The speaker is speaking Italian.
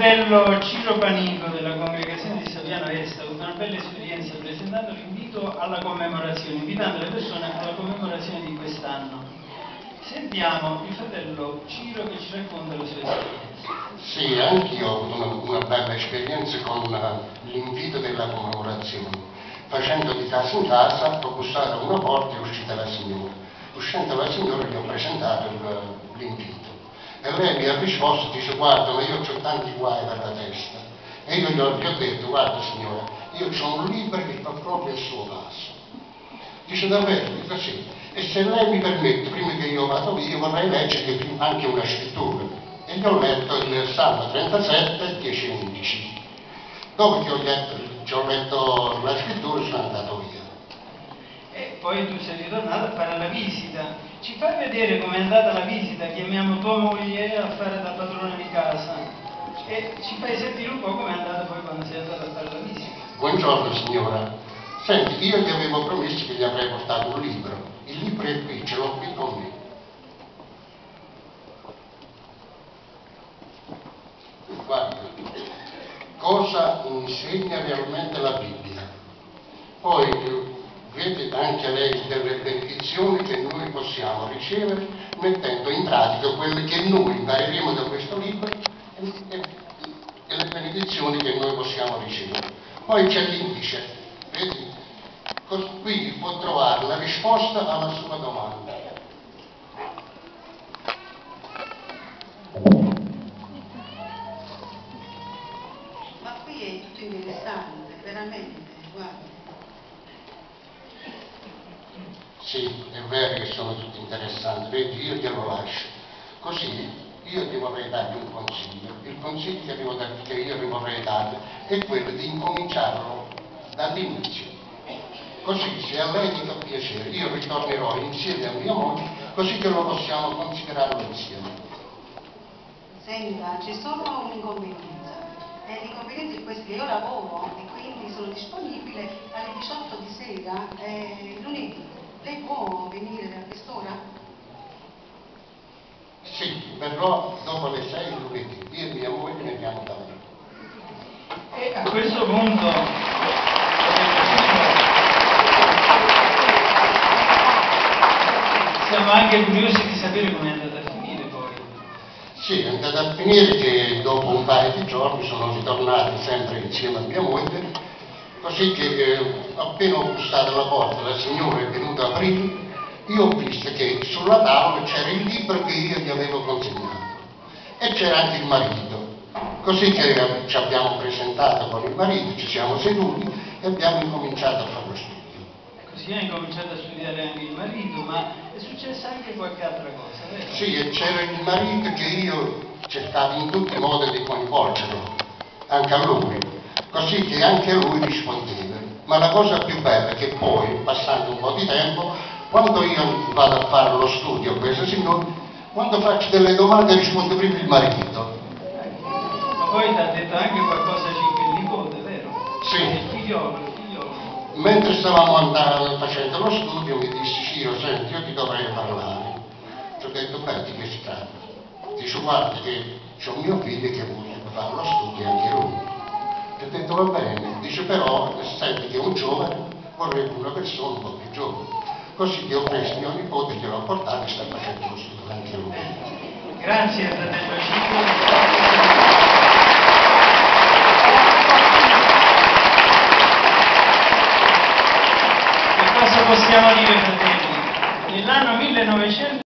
fratello Ciro Panico della congregazione di Saviano Est ha avuto una bella esperienza presentando l'invito alla commemorazione, invitando le persone alla commemorazione di quest'anno. Sentiamo il fratello Ciro che ci racconta la sua esperienza. Sì, anch'io ho avuto una bella esperienza con l'invito della commemorazione. Facendo di casa in casa, ho bussato a una porta e è uscita la signora. Uscendo la signora gli ho presentato l'invito. E lei mi ha risposto, dice: guarda, ma io ho tanti guai per la testa. E io gli ho detto: guarda signora, io ho un libro che fa proprio il suo caso. Dice: davvero? Dico: sì. E se lei mi permette, prima che io vado via, vorrei leggere anche una scrittura. E gli ho letto il Salmo 37, 10 e 11. Dopo che ho letto la scrittura sono andato via. E poi tu sei ritornato a fare la visita. Ci fai vedere com'è andata la visita? Chiamiamo tua moglie a fare da padrona di casa e ci fai sentire un po' com'è andata poi quando sei andato a fare la visita. Buongiorno signora. Senti, io gli avevo promesso che gli avrei portato un libro. Il libro è qui, ce l'ho qui con me. Guarda, cosa insegna realmente la Bibbia? Poi vede anche lei delle benedizioni che noi possiamo ricevere mettendo in pratica quelle che noi impareremo da questo libro e le benedizioni che noi possiamo ricevere. Poi c'è l'indice, vedi? Quindi può trovare la risposta alla sua domanda. Ma qui è tutto interessante, veramente, guarda. Sì, è vero che sono tutti interessanti, vedi, io glielo lascio. Così io ti vorrei darti un consiglio. Il consiglio che io ti vorrei dare è quello di incominciarlo dall'inizio. Così, se a lei ti fa piacere, io ritornerò insieme a mia moglie, così che lo possiamo considerarlo insieme. Senta, c'è solo un'inconvenienza. L'inconveniente è questo: che io lavoro e quindi sono disponibile alle 18 di sera lunedì. Lei può venire a quest'ora? Sì, verrò dopo le 6 lunedì, io e mia moglie ne andiamo da me. E a questo punto siamo anche curiosi di sapere come è andata a finire poi. Sì, è andata a finire che dopo un paio di giorni sono ritornati sempre insieme a mia moglie, così che appena ho bussato alla porta la signora è venuta a aprire, io ho visto che sulla tavola c'era il libro che io gli avevo consegnato e c'era anche il marito, così che ci abbiamo presentato con il marito, ci siamo seduti e abbiamo incominciato a fare lo studio. Così ha incominciato a studiare anche il marito, ma è successa anche qualche altra cosa, vero? Sì, e c'era il marito che io cercavo in tutti i modi di coinvolgerlo, anche a lui, così che anche lui rispondeva. Ma la cosa più bella è che poi, passando un po' di tempo, quando io vado a fare lo studio a questo signore, quando faccio delle domande risponde prima il marito. Ma poi ti ha detto anche qualcosa circa il nipote, vero? Sì. Il figliolo. Mentre stavamo andando facendo lo studio mi disse: Ciro, senti, io ti dovrei parlare. Ti ho detto: beh, di che si tratta? Dice: guarda che c'è un mio figlio che vuole fare lo studio anche lui. Ti ho detto: va bene. Dice: però senti che è un giovane, vorrebbe una persona un po' più giovane. Così che ho preso mio nipote, gliel'ho portato e sta facendo lo studio anche lui. Grazie fratello Ciro. Cosa possiamo dire, fratelli? Nell'anno 1900